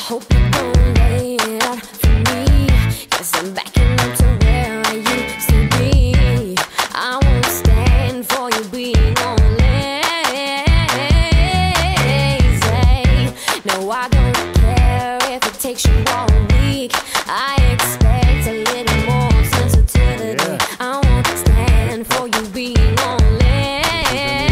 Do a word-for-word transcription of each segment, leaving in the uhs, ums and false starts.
hope you don't lay it out for me, 'cause I'm backing up to where I used to be. I won't stand for you being on lazy. No, I don't care if it takes you all week. I expect a little more sensitivity. Yeah. I won't stand for you being on lazy.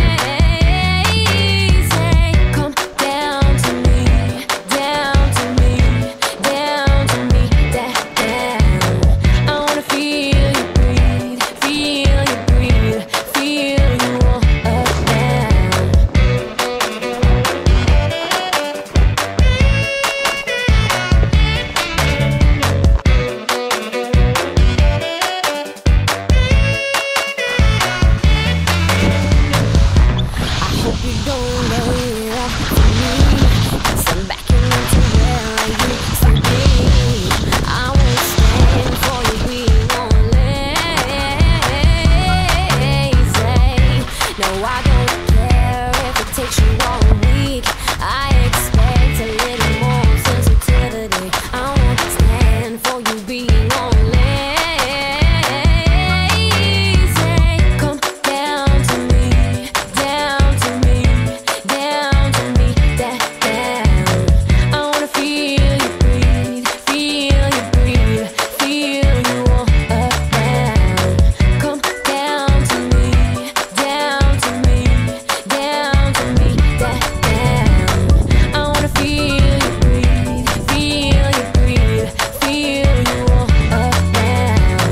Come down to me, down to me, down to me, down, down. I wanna feel you breathe, feel you breathe, feel you all around. I hope you don't lay it off for me, 'cause I'm backing up to where I used to be. I won't stand for you being on lazy. No, I don't care if it takes you all week. I expect a little more sensitivity. I won't stand for you being on lazy. Come down to me, down to me, down to me, down, down. I wanna feel you breathe, feel you breathe, feel you all around. Come down to me, down to me, down to me, down, down. I wanna feel you breathe, feel you breathe, feel you all around.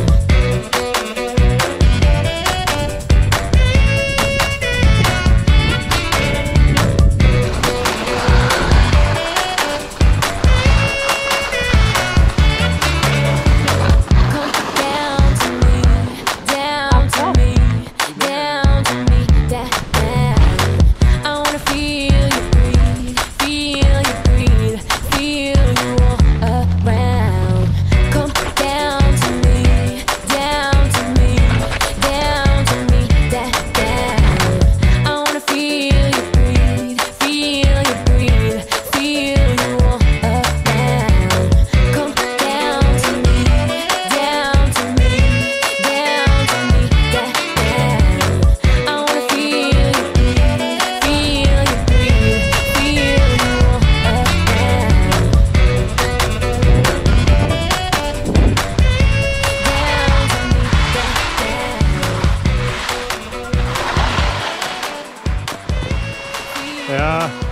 Come down to me, down to me, down to me, down, down. I wanna feel you breathe, feel you breathe, feel you all around. Come down to me, down to me, down to me, down, down. I wanna feel you breathe, feel you breathe, feel you all around. Come down to me, down to me, down to me, down, down. I wanna feel you breathe, feel you breathe, feel you all around. Down to me, down, down. Ja.